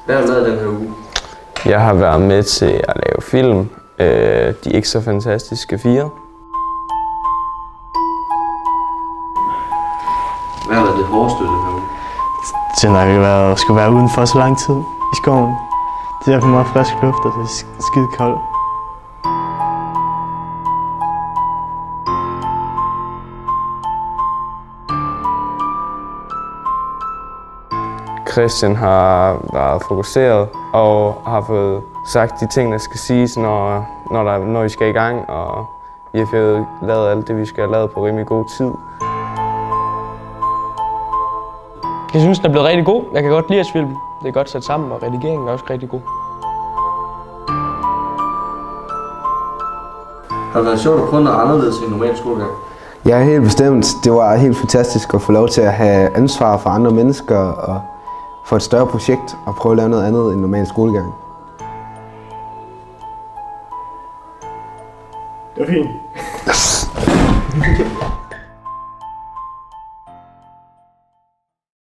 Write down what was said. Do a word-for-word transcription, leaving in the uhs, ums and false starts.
Hvad har du lavet den her uge? Jeg har været med til at lave film. Øh, de ikke så fantastiske fire. Hvad har været det hårdeste den her uge? Det har nok været at skulle være udenfor så lang tid i skoven. Det er for meget frisk luft, og det er skide koldt. Christian har været fokuseret og har fået sagt de ting, der skal siges, når, når, der, når vi skal i gang. Og vi har fået lavet alt det, vi skal have lavet på rimelig god tid. Jeg synes, den er blevet rigtig god. Jeg kan godt lide at film. Det er godt sat sammen, og redigeringen er også rigtig god. Har det været sjovt at prøve noget anderledes end normal skolegang? Ja, helt bestemt. Det var helt fantastisk at få lov til at have ansvar for andre mennesker og for et større projekt og prøve at lave noget andet end normal skolegang. Det var fint.